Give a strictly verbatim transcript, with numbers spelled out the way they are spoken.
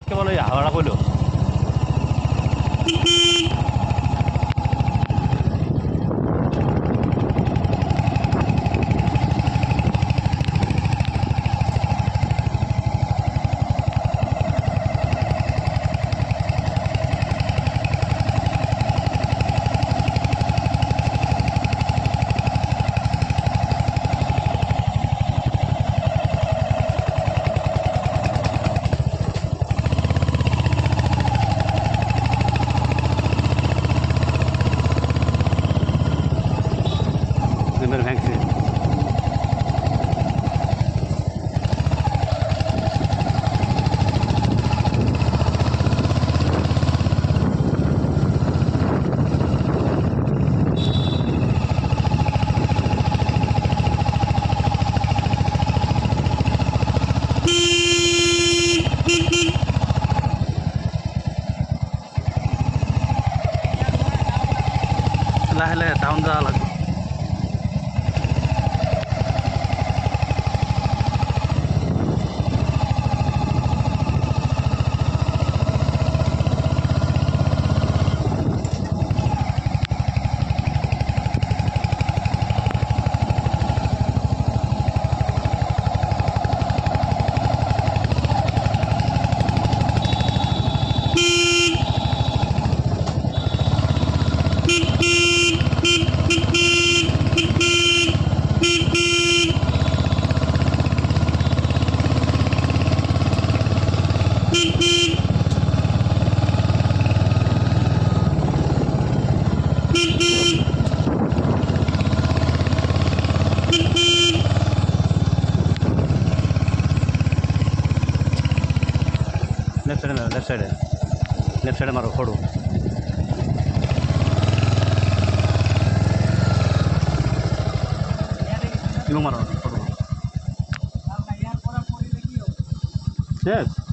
কেবল এই হাওয়াটা কইলো मेरे बैंक से लाहे लाहे टाउन जा लग लेफ्ट साइड में लेफ्ट साइड है लेफ्ट साइड मारो फोड़ो तीनों मारो फोड़ो यस